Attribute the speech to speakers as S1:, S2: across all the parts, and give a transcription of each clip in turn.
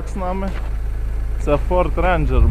S1: чувак з нами. Це Ford Ranger.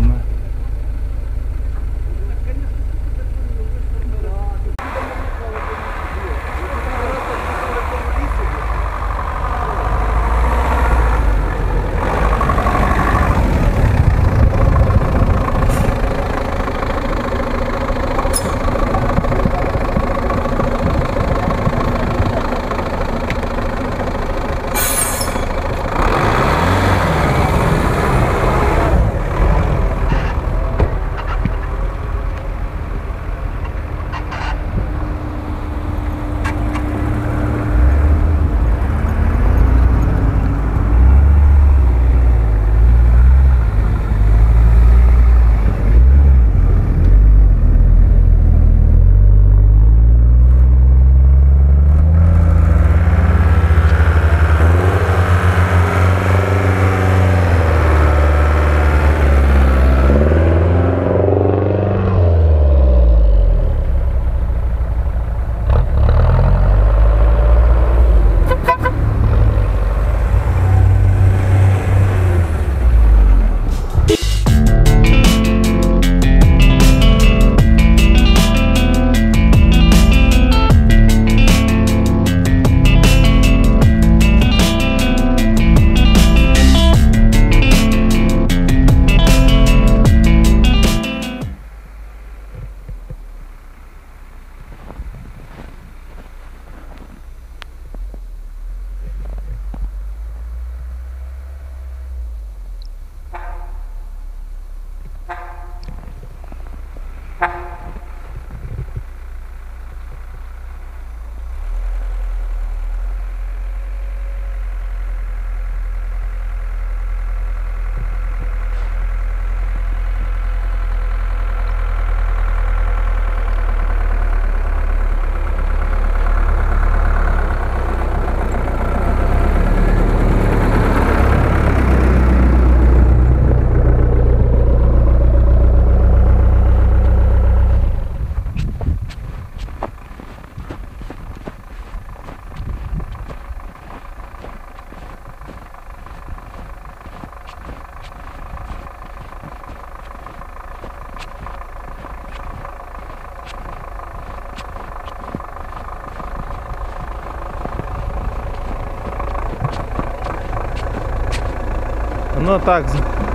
S1: Ну так.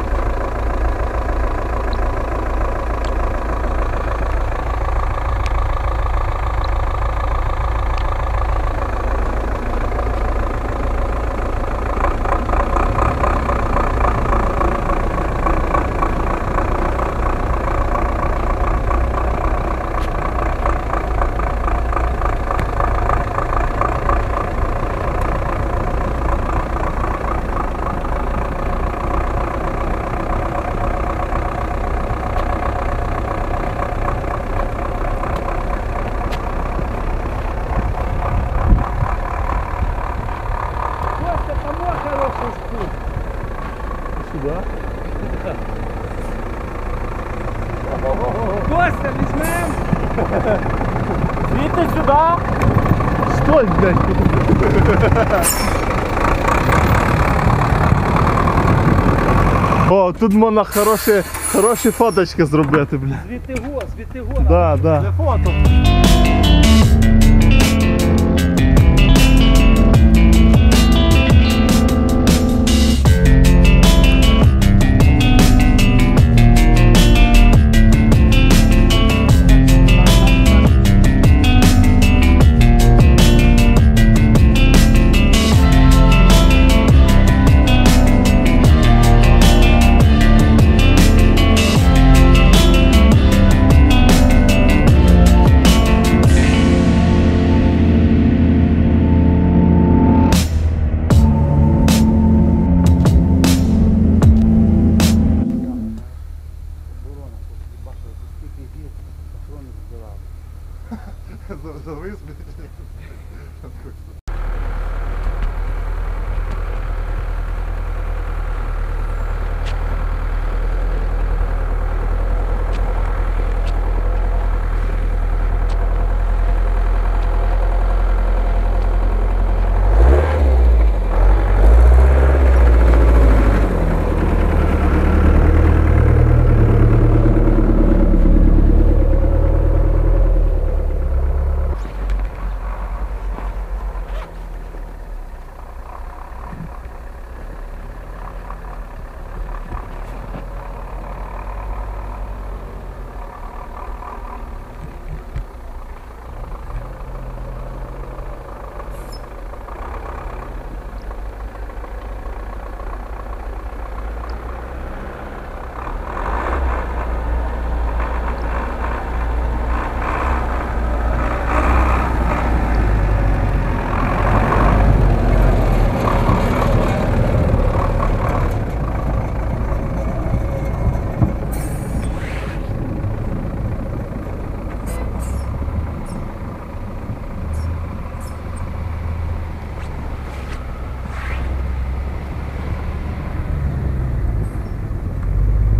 S1: Сюда.
S2: Костя, візьмем!
S1: Звідти сюди. Стой, блядь. О, тут можна хороші фоточки зробити, блядь.
S2: Звідти го.
S1: Да, да.
S2: Для фото.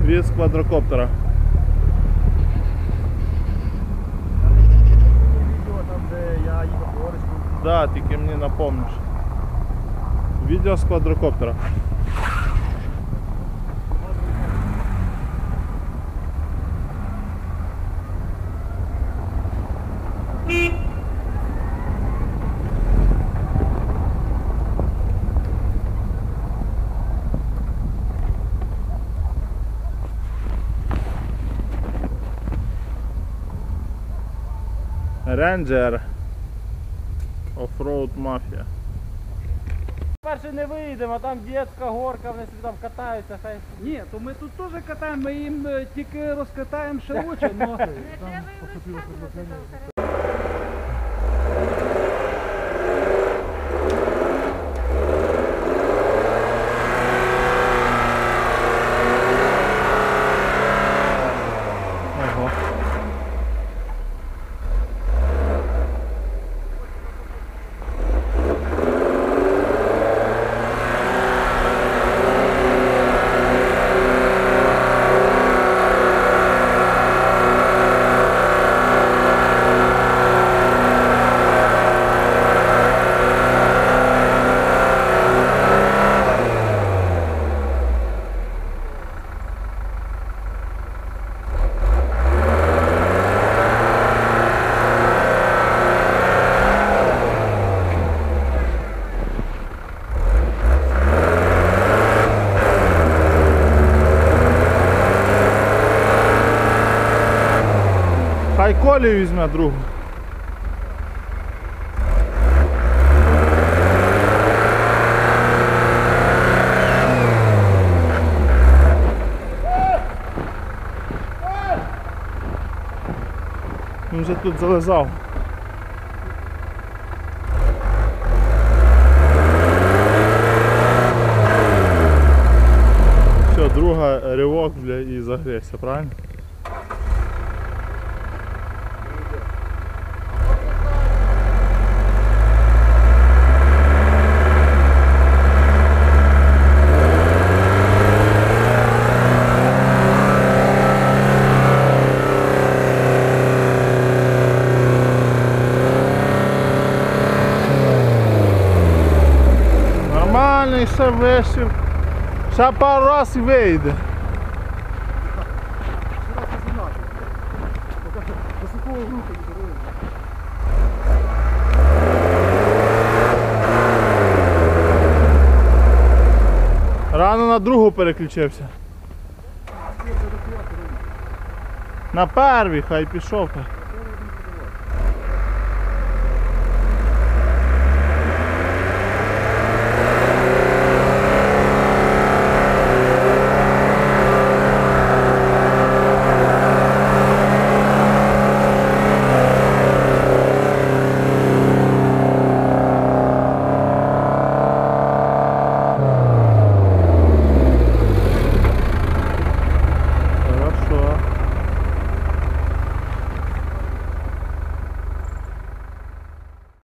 S1: Від з квадрокоптера.
S3: Відео там, де я їхав по горочку.
S1: Да, тільки мені напомниш. Відео з квадрокоптера. Рейнджер. Оффроуд мафія.
S2: Перше не виїдемо, там дитяча горка, вони собі там катаються, хай. Ні, то ми тут теж катаємо, ми їм тільки розкатаємо ще лучше, но...
S1: Ого. Хай Колі візьме другу. Він вже тут залезав. Все, друга ривок, бля, і загрівся, правильно? Нормально, ще вишив. Ще пару раз і вийде.
S3: Високого групи не даруємо.
S1: Рано на другу переключився. На первій хай пішов.